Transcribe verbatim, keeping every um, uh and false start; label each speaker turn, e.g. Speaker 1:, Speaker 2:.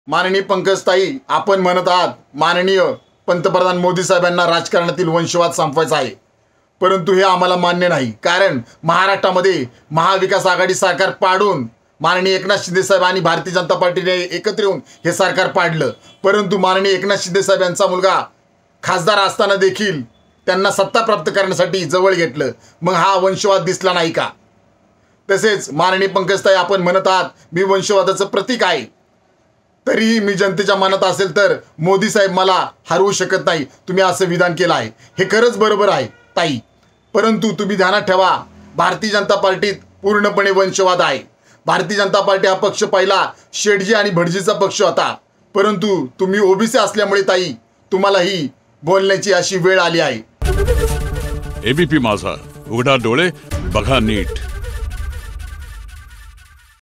Speaker 1: माननीय पंकजताई, आपण म्हणत आहात माननीय पंतप्रधान मोदी साहेबांना राजकारणातील वंशवाद संपवायचा आहे, परंतु हे आम्हाला मान्य नाही. कारण महाराष्ट्रामध्ये महाविकास आघाडी सरकार पाडून माननीय एकनाथ शिंदे साहेब आणि भारतीय जनता पार्टीने एकत्र येऊन हे सरकार पाडलं. परंतु माननीय एकनाथ शिंदे साहेब यांचा मुलगा खासदार असताना देखील त्यांना सत्ता प्राप्त करण्यासाठी जवळ घेतलं. मग हा वंशवाद दिसला नाही का? तसेच माननीय पंकजताई, आपण म्हणत आहात मी वंशवादाचं प्रतीक आहे, तरीही मी जनतेच्या मनात असेल तर मोदी साहेब मला हरवू शकत नाही, तुम्ही असं विधान केलं आहे. हे खरंच बरोबर आहे ताई, परंतु तुम्ही ध्यानात ठेवा, भारतीय जनता पार्टीत पूर्णपणे वंशवाद आहे. भारतीय जनता पार्टी हा पक्ष पहिला शेटजी आणि भटजीचा पक्ष होता, परंतु तुम्ही ओबीसी असल्यामुळे ताई तुम्हाला ही बोलण्याची अशी वेळ आली आहे.
Speaker 2: एबीपी माझा, उघडा डोळे बघा नीट.